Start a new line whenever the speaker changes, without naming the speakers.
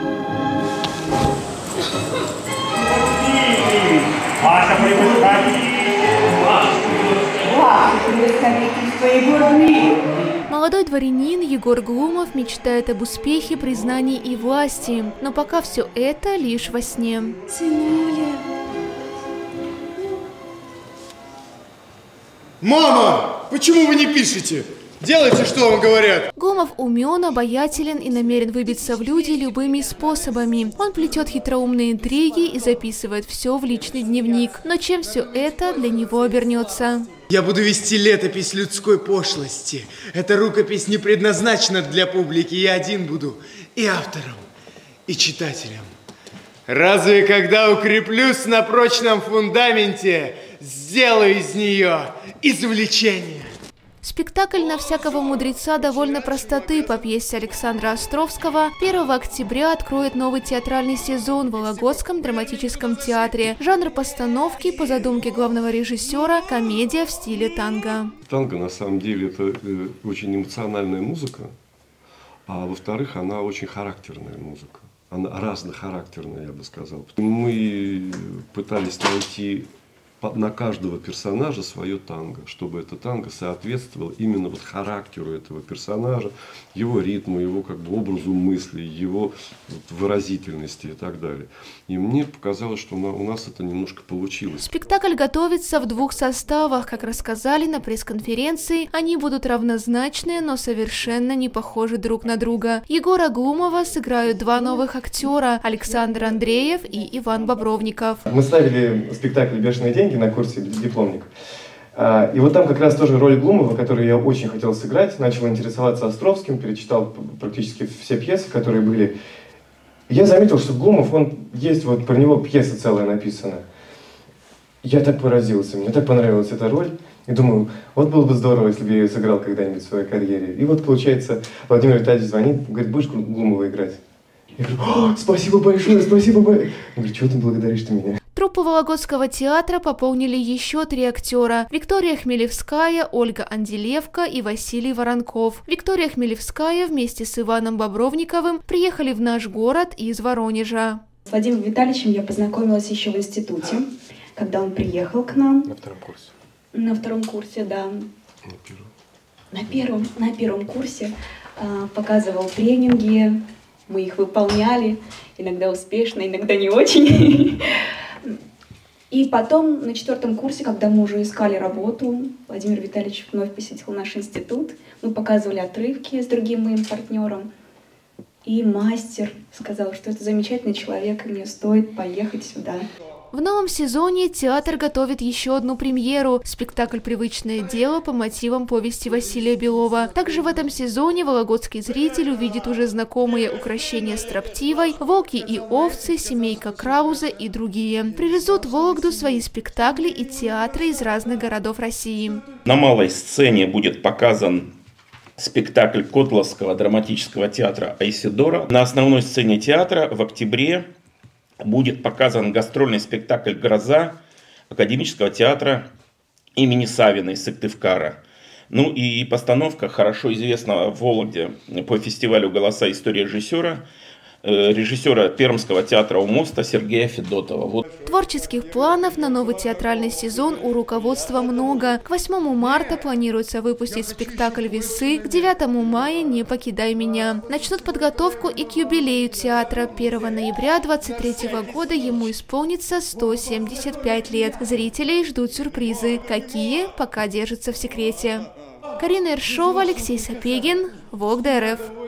Молодой дворянин Егор Глумов мечтает об успехе, признании и власти, но пока все это лишь во сне.
Мама, почему вы не пишете? Делайте, что вам говорят.
Глумов умен, обаятелен и намерен выбиться в люди любыми способами. Он плетет хитроумные интриги и записывает все в личный дневник. Но чем все это для него обернется?
Я буду вести летопись людской пошлости. Эта рукопись не предназначена для публики. Я один буду и автором, и читателем. Разве когда укреплюсь на прочном фундаменте, сделаю из нее извлечение.
Спектакль «На всякого мудреца» довольно простоты по пьесе Александра Островского 1 октября откроет новый театральный сезон в Вологодском драматическом театре. Жанр постановки по задумке главного режиссера – комедия в стиле танго.
Танго на самом деле это очень эмоциональная музыка, а во-вторых, она очень характерная музыка. Она разнохарактерная, я бы сказал. Мы пытались найти на каждого персонажа свое танго, чтобы это танго соответствовало именно вот характеру этого персонажа, его ритму, его как бы образу мысли, его выразительности и так далее. И мне показалось, что у нас это немножко получилось.
Спектакль готовится в 2 составах. Как рассказали на пресс-конференции, они будут равнозначные, но совершенно не похожи друг на друга. Егора Глумова сыграют 2 новых актера – Александр Андреев и Иван Бобровников.
Мы ставили спектакль «Бешеные деньги» на курсе «Дипломник». И вот там как раз тоже роль Глумова, которую я очень хотел сыграть, начал интересоваться Островским, перечитал практически все пьесы, которые были. Я заметил, что Глумов, есть вот про него пьеса целая написана. Я так поразился, мне так понравилась эта роль. И думаю, вот было бы здорово, если бы я ее сыграл когда-нибудь в своей карьере. И вот получается, Владимир Витальевич звонит, говорит, будешь Глумова играть? Я говорю, спасибо большое, спасибо большое. Он говорит, чего ты благодаришь меня?
Труппу Вологодского театра пополнили еще 3 актера – Виктория Хмелевская, Ольга Анделевка и Василий Воронков. Виктория Хмелевская вместе с Иваном Бобровниковым приехали в наш город из Воронежа.
С Владимиром Витальевичем я познакомилась еще в институте, когда он приехал к нам.
На 2-м курсе.
На 2-м курсе, да. На первом курсе показывал тренинги, мы их выполняли, иногда успешно, иногда не очень. И потом на 4-м курсе, когда мы уже искали работу, Владимир Витальевич вновь посетил наш институт. Мы показывали отрывки с другим моим партнером. И мастер сказал, что это замечательный человек, и мне стоит поехать сюда.
В новом сезоне театр готовит еще одну премьеру – спектакль «Привычное дело» по мотивам повести Василия Белова. Также в этом сезоне вологодский зритель увидит уже знакомые «Укрощение строптивой», «Волки и овцы», «Семейка Крауза» и другие. Привезут в Вологду свои спектакли и театры из разных городов России.
На малой сцене будет показан спектакль Котловского драматического театра «Айседора». На основной сцене театра в октябре будет показан гастрольный спектакль «Гроза» Академического театра имени Савина из Сыктывкара. Ну и постановка хорошо известна в Вологде по фестивалю «Голоса. История режиссера Пермского театра у моста Сергея Федотова.
Творческих планов на новый театральный сезон у руководства много. К 8 марта планируется выпустить спектакль «Весы», к 9 мая «Не покидай меня». Начнут подготовку и к юбилею театра. 1 ноября 2023 года ему исполнится 175 лет. Зрителей ждут сюрпризы. Какие, пока держатся в секрете. Карина Ершова, Алексей Сапегин, Вологда РФ.